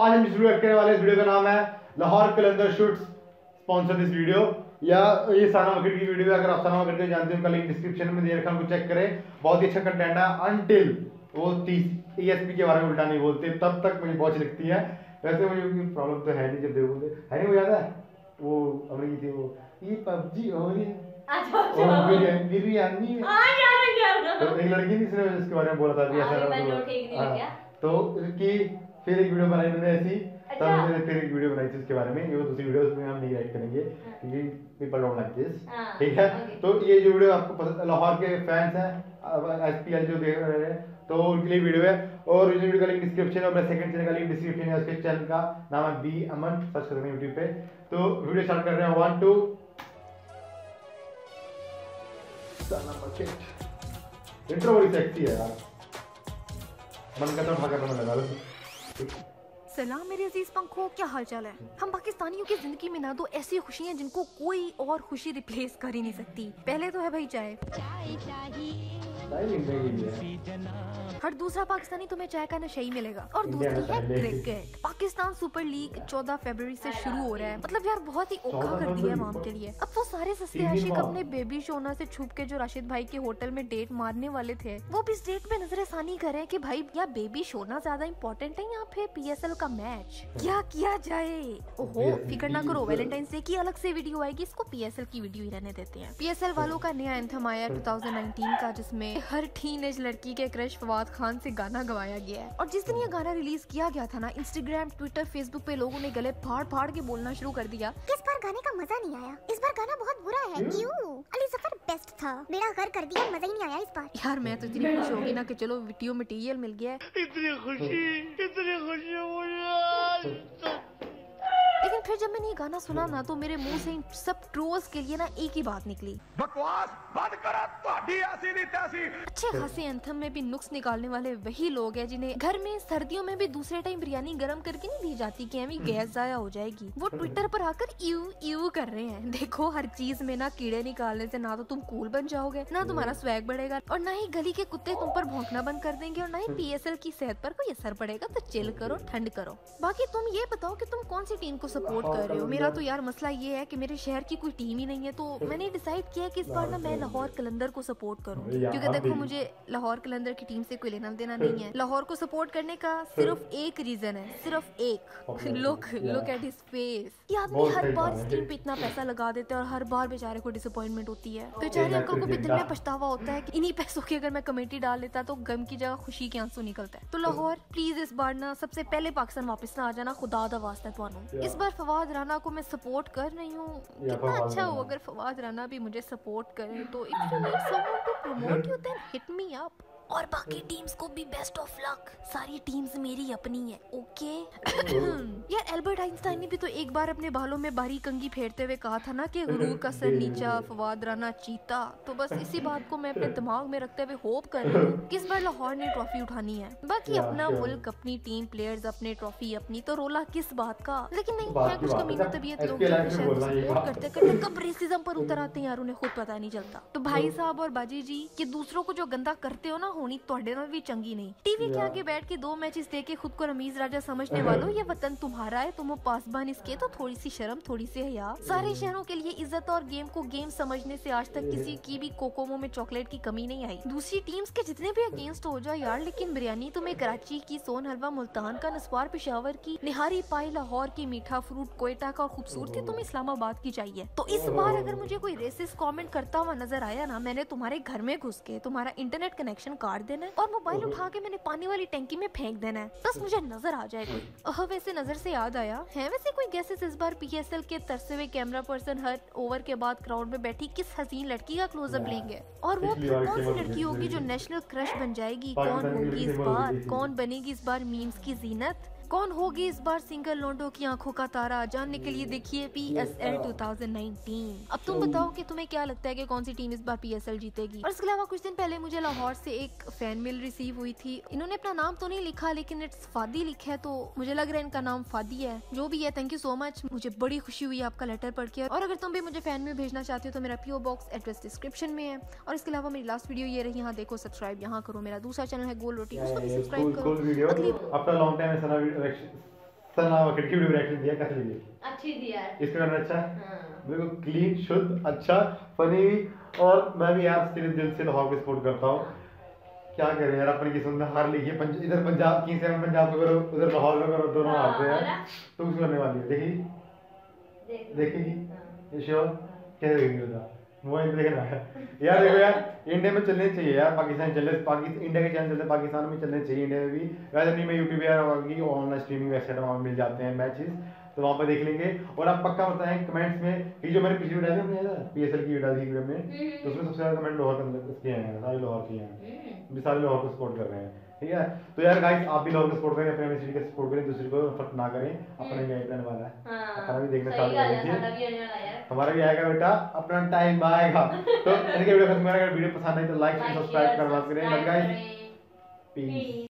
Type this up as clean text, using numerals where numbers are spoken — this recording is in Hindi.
आज हम इस वीडियो करने वाले, इस वीडियो का नाम है Lahore Qalandar should sponsor this video, या ये साना मकड़ की वीडियो है। अगर आप साना मकड़ को जानते हो, लिंक डिस्क्रिप्शन में दे रखा, उनको चेक करें। बहुत ही अच्छा कंटेंट है। अनटिल वो 30 ESP के बारे में उल्टा नहीं बोलते, तब तक मुझे बहुत अच्छी लगती है। वैसे मुझे उनकी प्रॉब्लम तो है नहीं, जब देखो है नहीं, वो याद है वो अमरीकी थी, वो ये PUBG हो रही है, बिरयानी तो एक लड़की थी, इसके बारे में बोला था तो उसकी फिर एक वीडियो बनाई मैंने ऐसी, तब मैंने फिर एक वीडियो बनाई थी उसके बारे में। ये वो दूसरी वीडियो, उसमें हम नहीं राइट करेंगे क्योंकि पीपल डोंट लाइक दिस, ठीक है। तो ये जो वीडियो आपको पसंद, लाहौर के फैंस हैं, SPL जो देख रहे हैं, तो उनके लिए वीडियो है। और इस वीडियो का लिंक डिस्क्रिप्शन और मेरे सेकंड चैनल का लिंक डिस्क्रिप्शन है। उसके चैनल का नाम है बी अमन, सर्च कर सकते हैं यूट्यूब पे। तो वीडियो स्टार्ट कर रहे हैं। 1 2 इंट्रो बड़ी सेक्सी है यार, मन करता उठा कर लगा लो। सलाम मेरे अजीज पंखों, क्या हाल चाल है। हम पाकिस्तानियों की जिंदगी में ना दो ऐसी खुशियां जिनको कोई और खुशी रिप्लेस कर ही नहीं सकती। पहले तो है भाई चाय। हर दूसरा पाकिस्तानी तुम्हें चाय का नशा ही मिलेगा। और दूसरी है क्रिकेट। पाकिस्तान सुपर लीग 14 फरवरी से शुरू हो रहा है। मतलब यार बहुत ही औखा कर दिया है माम के लिए। अब वो सारे सस्ते आशिक अपने बेबी शोना से छुप के जो राशिद भाई के होटल में डेट मारने वाले थे, वो भी इस डेट में नजरसानी करें कि भाई या बेबी शोना ज्यादा इम्पोर्टेंट है या फिर PSL का मैच। क्या किया जाए? ओहो फिक्र ना करो, वैलेंटाइन डे की अलग से वीडियो आएगी, इसको PSL की वीडियो ही रहने देते हैं। PSL वालों का नया एंथम आया 2019 का, जिसमें हर टीनेज लड़की के क्रश फवाद खान से गाना गवाया गया है। और जिस दिन ये गाना रिलीज किया गया था ना, इंस्टाग्राम, ट्विटर, फेसबुक पे लोगों ने गले फाड़ फाड़ के बोलना शुरू कर दिया। इस बार गाने का मजा नहीं आया, इस बार गाना बहुत बुरा है। क्यों? अली जफर बेस्ट था, बेड़ा गर्क कर दिया, मजा ही नहीं आया इस बार। यार मैं तो इतनी खुश होगी ना कि चलो वीडियो मटेरियल मिल गया है। इतनी खुशी मुझे। लेकिन फिर जब मैंने ये गाना सुना ना, तो मेरे मुंह से सब ट्रोल्स के लिए ना एक ही बात निकली, बकवास बंद करा, तोड़ी ऐसी नहीं तैसी। अच्छे खासे एंथम में भी नुक्स निकालने वाले वही लोग हैं जिन्हें घर में सर्दियों में भी दूसरे टाइम बिरयानी गरम करके नहीं दी जाती कि हमें गैस जाया हो जाएगी। वो ट्विटर पर आकर यू यू कर रहे हैं। देखो हर चीज में ना कीड़े निकालने से ना तो तुम कूल बन जाओगे, ना तुम्हारा स्वैग बढ़ेगा, और ना ही गली के कुत्ते तुम पर भौंकना बंद कर देंगे, और ना ही PSL की सेहत पर कोई असर पड़ेगा। तो चिल करो, ठंड करो। बाकी तुम ये बताओ कि तुम कौन सी टीम को सपोर्ट कर रहे हो। मेरा तो यार मसला ये है कि मेरे शहर की कोई टीम ही नहीं है, तो मैंने डिसाइड किया कि इस बार ना मैं लाहौर कलंदर को सपोर्ट करूं, क्योंकि देखो मुझे लाहौर कलंदर की टीम से कोई लेना देना नहीं है। लाहौर को सपोर्ट करने का सिर्फ एक रीजन है, सिर्फ एक। Look at his face. ये आदमी हर बार इस टीम पे इतना पैसा लगा देते हैं और हर बार बेचारे को डिसअपॉइंटमेंट होती है। बेचारे अंकल को भी दिल में पछतावा होता है कि इन्हीं पैसों की अगर मैं कमेटी डाल लेता तो गम की जगह खुशी के आंसू निकलता है। तो लाहौर प्लीज इस बार ना सबसे पहले पाकिस्तान वापस ना आ जाना, खुदा दा वास्ता है। इस बार फवाद राना को मैं सपोर्ट कर रही हूँ। कितना अच्छा हो अगर फवाद राना भी मुझे सपोर्ट करे। तो if you need someone to promote you then hit me up. और बाकी टीम्स को भी बेस्ट ऑफ लक। सारी टीम्स मेरी अपनी है, ओके। यार एल्बर्ट आइंस्टाइन ने भी तो एक बार अपने बालों में बारी कंघी फेरते हुए कहा था ना कि गुरूर का सर नीचा, फवाद राना चीता। तो बस इसी बात को मैं अपने दिमाग में रखते हुए होप कर रही हूँ कि इस बार लाहौर ने ट्रॉफी उठानी है। बाकी अपना मुल्क, अपनी टीम, प्लेयर्स अपने, ट्रॉफी अपनी, तो रोला किस बात का। लेकिन नहीं है कुछ कमीना तबीयत लोग सपोर्ट करते करते कब रेसिज्म पर उतर आते हैं यार, उन्हें खुद पता नहीं चलता। तो भाई साहब और बाजी जी, कि दूसरों को जो गंदा करते हो ना, होनी तोड़े ना भी चंगी नहीं। टीवी के आगे बैठ के 2 मैचेस देके खुद को रमीज राजा समझने वालों, ये वतन तुम्हारा है, तुम पासबान इसके, तो थोड़ी सी शर्म, थोड़ी सी हया। सारे शहरों के लिए इज्जत और गेम को गेम समझने से आज तक किसी की भी कोकोमो में चॉकलेट की कमी नहीं आई। दूसरी टीम्स के जितने भी अगेंस्ट हो जाओ यार, लेकिन बिरयानी तुम्हें कराची की, सोन हलवा मुल्तान का, नस्वार पेशावर की, निहारी पाई लाहौर की, मीठा फ्रूट कोयटा का, और खूबसूरती तुम्हें इस्लामाबाद की चाहिए। तो इस बार अगर मुझे कोई रेसिस्ट कमेंट करता हुआ नजर आया ना, मैंने तुम्हारे घर में घुस के तुम्हारा इंटरनेट कनेक्शन काट देना है और मोबाइल उठा के मैंने पानी वाली टंकी में फेंक देना है, बस मुझे नजर आ जाए कोई। वैसे नजर से याद आया है, वैसे कोई गेसेस इस बार PSL के तरसे हुए कैमरा पर्सन हर ओवर के बाद क्राउड में बैठी किस हसीन लड़की का क्लोजअप लेंगे, और वो कौन सी लड़की होगी जो नेशनल क्रश बन जाएगी? कौन होगी इस बार? कौन बनेगी इस बार मीम्स की जीनत? कौन होगी इस बार सिंगल लोंडो की आंखों का तारा? जानने के लिए देखिए PSL 2019। अब तुम बताओ कि तुम्हें क्या लगता है कि कौन सी टीम इस बार PSL जीतेगी। और इसके अलावा कुछ दिन पहले मुझे लाहौर से एक फैन मेल रिसीव हुई थी। इन्होंने अपना नाम तो नहीं लिखा, लेकिन इट्स फादी लिखा है, तो मुझे लग रहा है इनका नाम फादी है। जो भी है, थैंक यू सो मच, मुझे बड़ी खुशी हुई आपका लेटर पढ़ के। और अगर तुम भी मुझे फैन मेल भेजना चाहते हो तो मेरा PO बॉक्स एड्रेस डिस्क्रिप्शन में है। और इसके अलावा मेरी लास्ट वीडियो ये रही, यहाँ देखो, सब्सक्राइब यहाँ करो। मेरा दूसरा चैनल है गोल रोटी, उसको भी सब्सक्राइब करो। आफ्टर लॉन्ग टाइम ऐसा सना वकट की वीडियो रिएक्शन दिया, कैसे लगी? अच्छी थी यार। इसका गाना अच्छा है, हाँ। बिल्कुल क्लीन, शुद्ध, अच्छा, फनी। और मैं भी यार सिर्फ दिल से लाहौर को सपोर्ट करता हूँ। क्या करें यार, अपनी किस्मत में हार लिखी है। इधर पंजाब की से पंजाब को करो, उधर लाहौर को करो, दोनों हारते हैं। तो कुछ करने वाली है, देखी देखेगी ये श्योर कैसे देखेगी उधर वो देखना है यार। देखो यार, इंडिया में चलने चाहिए यार, पाकिस्तान चलने, इंडिया के चैनल चलते पाकिस्तान में चलने चाहिए, इंडिया में भी। वैसे नहीं, मैं यूट्यूब यार ऑनलाइन स्ट्रीमिंग वेबसाइट वहाँ मिल जाते हैं मैचेस, तो वहाँ पर देख लेंगे। और आप पक्का बताएं कमेंट्स में कि जो मैंने पिछली वीडियो डाली ना PSL की वीडियो वीडियो में, तो उसमें सबसे ज़्यादा कमेंट लाहौर के हैं, सारे लाहौर के हैं, सारे लाहौर को सपोर्ट कर रहे हैं, ठीक है। तो यार गाइस, आप भी लाहौर को सपोर्ट करें, अपने एमएसडी का सपोर्ट करें, दूसरे को फर्क ना करें। अपने भी आने वाला है, अपना भी देखना चालू करेंगे, हमारा भी आएगा बेटा, अपना टाइम आएगा। तो वीडियो खत्म करें, अगर वीडियो पसंद आई तो लाइक सब्सक्राइब करना करें गाइस। पीस।